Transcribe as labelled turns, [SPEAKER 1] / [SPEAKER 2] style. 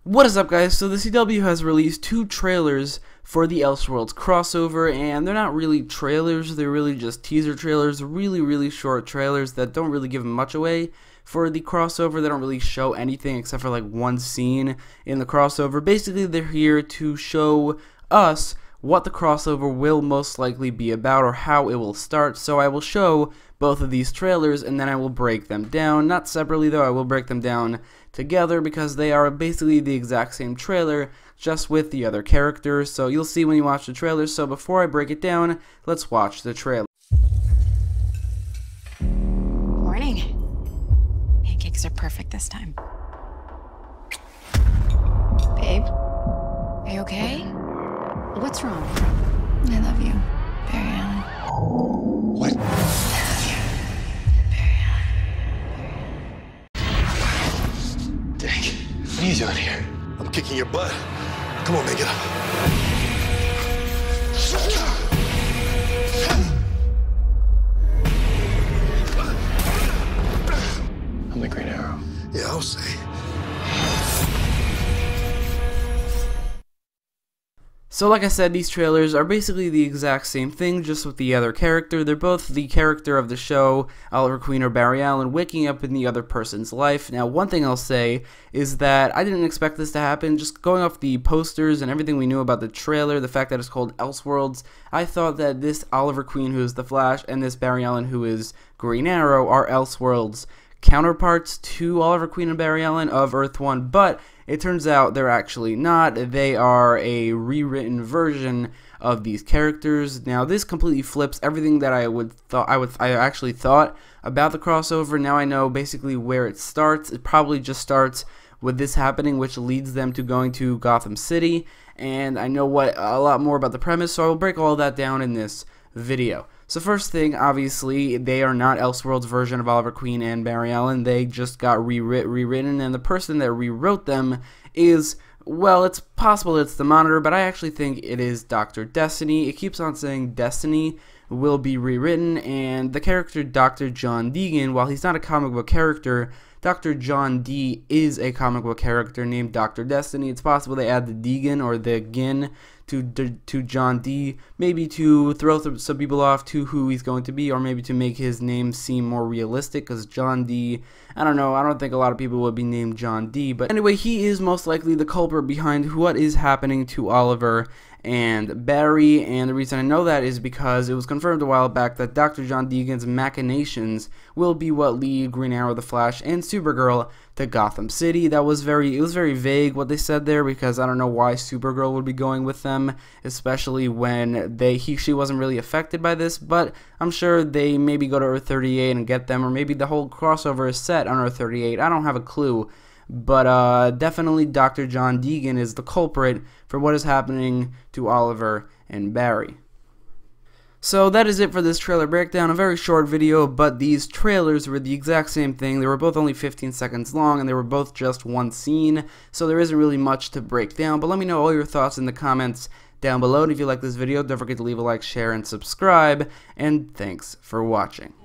[SPEAKER 1] What is up, guys? So the CW has released 2 trailers for the Elseworlds crossover, and they're not really trailers, they're really just teaser trailers, really short trailers that don't really give much away for the crossover. They don't really show anything except for like one scene in the crossover. Basically, they're here to show us what the crossover will most likely be about or how it will start. So I will show both of these trailers and then I will break them down. Not separately though, I will break them down together because they are basically the exact same trailer, just with the other characters. So you'll see when you watch the trailer. So before I break it down, let's watch the trailer.
[SPEAKER 2] Morning. Pancakes are perfect this time. Babe, are you okay? What's wrong? I love you, Barry Allen.
[SPEAKER 3] What? Dang. What are you doing here? I'm kicking your butt. Come on, man, get up. I'm the Green Arrow. Yeah, I'll say.
[SPEAKER 1] So like I said, these trailers are basically the exact same thing, just with the other character. They're both the character of the show, Oliver Queen or Barry Allen, waking up in the other person's life. Now, one thing I'll say is that I didn't expect this to happen. Just going off the posters and everything we knew about the trailer, the fact that it's called Elseworlds, I thought that this Oliver Queen, who is the Flash, and this Barry Allen, who is Green Arrow, are Elseworlds counterparts to Oliver Queen and Barry Allen of Earth 1, but it turns out they're actually not. They are a rewritten version of these characters. Now, this completely flips everything that I actually thought about the crossover. Now I know basically where it starts. It probably just starts with this happening, which leads them to going to Gotham City, and I know a lot more about the premise, so I will break all that down in this video. So first thing, obviously, they are not Elseworlds version of Oliver Queen and Barry Allen. They just got rewritten, and the person that rewrote them is, well, it's possible it's the Monitor, but I actually think it is Dr. Destiny. It keeps on saying Destiny will be rewritten, and the character Dr. John Deegan, while he's not a comic book character, Dr. John D is a comic book character named Dr. Destiny. It's possible they add the Deegan or the Gin to John D, maybe to throw some people off to who he's going to be, or maybe to make his name seem more realistic, because John D, I don't know, I don't think a lot of people would be named John D, but anyway, he is most likely the culprit behind what is happening to Oliver and Barry, and the reason I know that is because it was confirmed a while back that Dr. John Deegan's machinations will be what lead Green Arrow, the Flash, and Supergirl to Gotham City. It was very vague what they said there, because I don't know why Supergirl would be going with them, especially when she wasn't really affected by this, but I'm sure they maybe go to Earth 38 and get them, or maybe the whole crossover is set on Earth 38. I don't have a clue. But definitely Dr. John Deegan is the culprit for what is happening to Oliver and Barry. So that is it for this trailer breakdown. A very short video, but these trailers were the exact same thing. They were both only 15 seconds long, and they were both just one scene, so there isn't really much to break down. But let me know all your thoughts in the comments down below, and if you like this video, don't forget to leave a like, share, and subscribe, and thanks for watching.